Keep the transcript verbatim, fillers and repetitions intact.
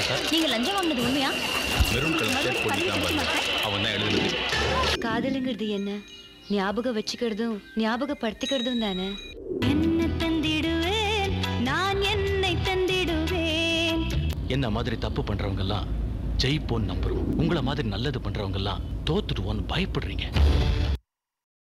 நீங்க லஞ்சம் வாங்கினது உண்மையா? வெறும் கல்ச்சர் போட்டுக்காம அவன் தான் எழுதுனது. காதலுங்கிறது என்ன? ஞாபகம் வச்சுக்கிறதும் ஞாபகப்படுத்திக்கிறதும் தானே. என்ன தந்திடுவேன் நான், என்னை தந்திடுவேன். என்ன மாதிரி தப்பு பண்றவங்க எல்லாம் ஜெயிப்போன்னு நம்புறோம். உங்களை மாதிரி நல்லது பண்றவங்க எல்லாம் தோத்துடுவோன்னு பயப்படுறீங்க.